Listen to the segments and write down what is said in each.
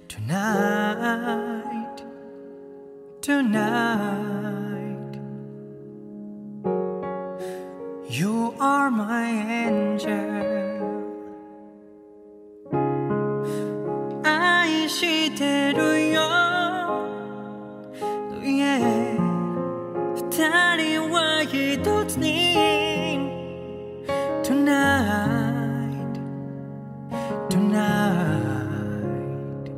Tonight, tonight, you are my angel. 愛してるよ、yeah. 二人は一つに Tonight, tonight,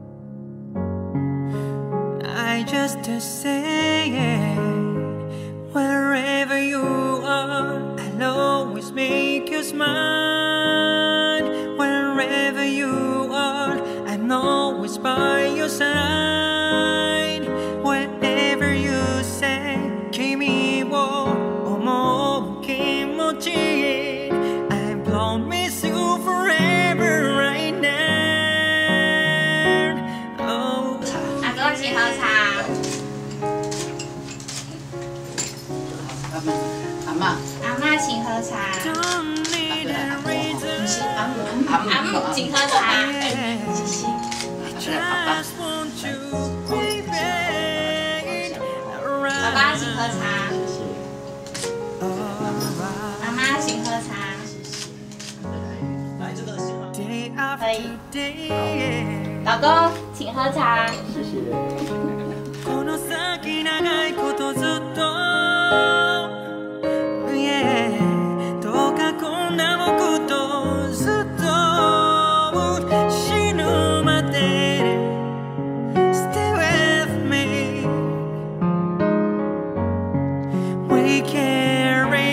I just to say it. Wherever you are, I'll always make you smile. Wherever you are, I'm always by your side. Whatever you say, 君を思う気持ち I promise you forever right now. Oh. 阿公请喝茶。 阿嬷， 阿嬷请喝茶。 不是阿姆， 阿姆请喝茶。谢谢。爸爸请喝茶。妈妈请喝茶。可以。老公请喝茶。 谢谢。 この先長いことずっと Yeah どうかこんな僕とずっと死ぬまで Stay with me We carry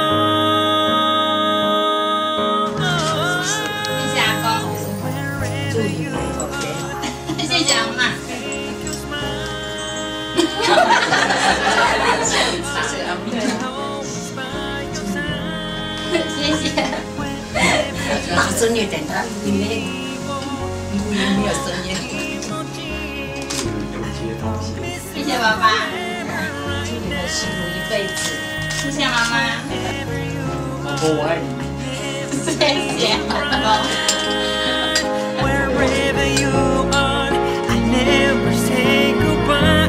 on 谢谢阿公。 祝你们头天好。 谢谢阿妈。 谢谢阿姆。 谢谢。 大声一点，他里面录音没有声音。 谢谢爸爸。 祝你们幸福一辈子。 谢谢妈妈。 老婆我爱你。 谢谢老公。 Wherever you are, I never say goodbye.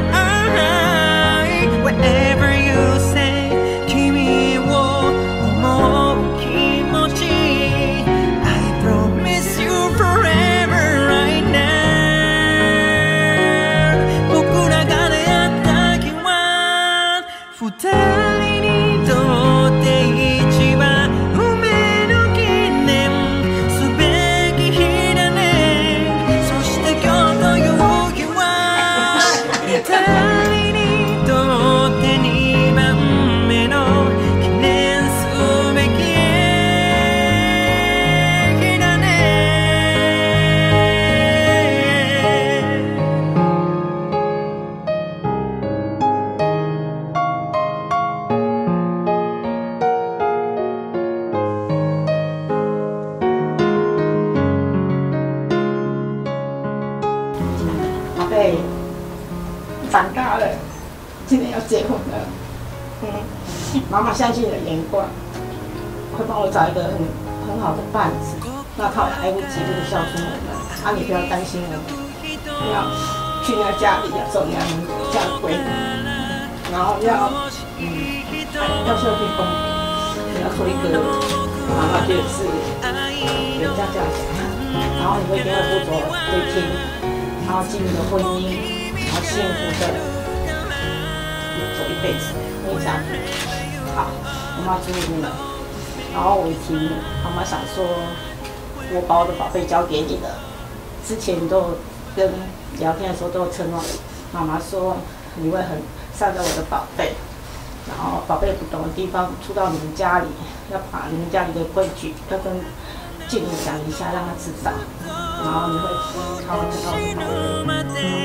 Whatever you say, 君を思う気持ち I promise you forever right now 僕らが出会った日は二人にとって一番運命の記念すべき日だねそして今日という日は二人にとって二番目の記念すべき日だね宝贝，长大了，今年要结婚了。妈妈相信你的眼光，会帮我找一个很好的伴子。那他爱护极度的孝顺我们，你不要担心我们，要去那家里要走娘家闺女，然后要孝敬公平，要做一个妈妈觉得是人家这样想，然后你会一定会不走对天。 然后进入了婚姻，然后幸福的走一辈子，婚姻家庭。好，妈妈祝你们。然后我一听，妈妈想说，我把我的宝贝交给你了。之前都跟聊天的时候都有承诺，妈妈说你会很善待我的宝贝，然后宝贝不懂的地方出到你们家里，要把你们家里的规矩要跟静茹讲一下，让他知道。 然后你会好好的告诉宝贝。